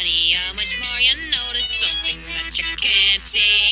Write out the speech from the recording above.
funny how much more you notice something that you can't see.